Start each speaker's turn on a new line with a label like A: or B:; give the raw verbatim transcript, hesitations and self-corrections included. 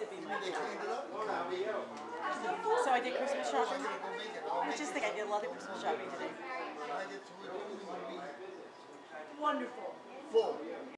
A: So I did Christmas shopping. I just think I did a lot of Christmas shopping today. Wonderful.
B: Full.